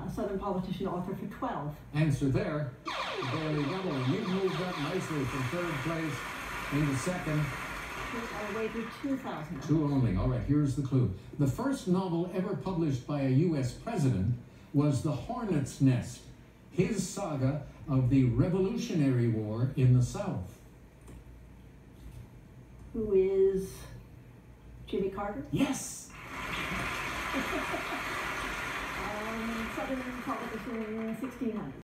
a Southern politician, author for 12. Answer there. Barely double. You've moved up nicely from third place into second. I wagered 2,000. Two only. All right, here's the clue. The first novel ever published by a U.S. president was The Hornet's Nest, his saga of the Revolutionary War in the South. Who is Jimmy Carter? Yes! Southern politician, 1600.